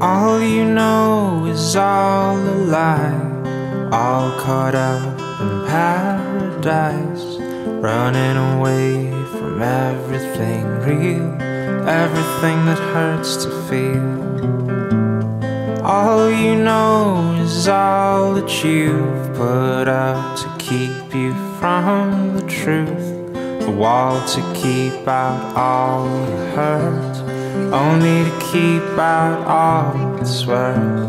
All you know is all a lie, all caught up in paradise, running away from everything real, everything that hurts to feel. All you know is all that you've put up to keep you from the truth, the wall to keep out all the hurt, only to keep out all that's worth.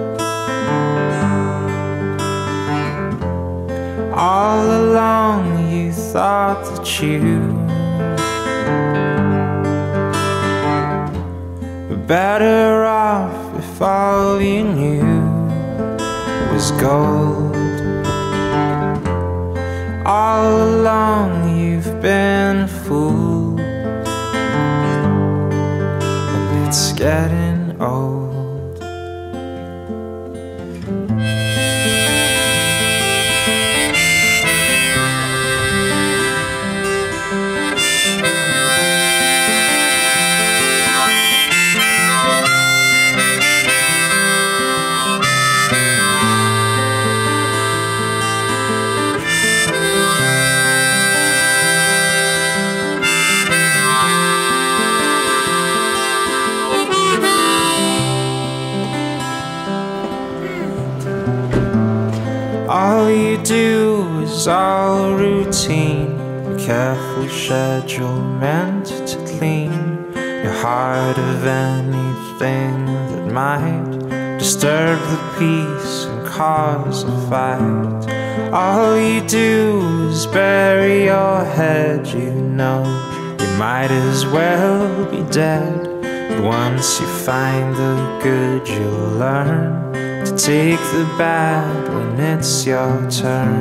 All along you thought that you were better off if all you knew was gold. All along you've been a fool, and it's getting old. All you do is all routine, a careful schedule meant to clean your heart of anything that might disturb the peace and cause a fight. All you do is bury your head, you know you might as well be dead. But once you find the good, you'll learn to take the bad when it's your turn.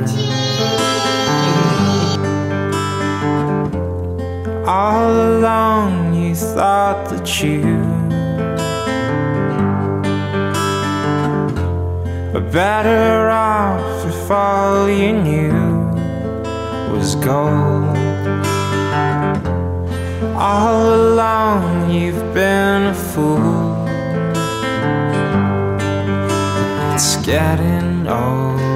All along you thought that you were better off if all you knew was gold. All along you've been a fool, it's getting old.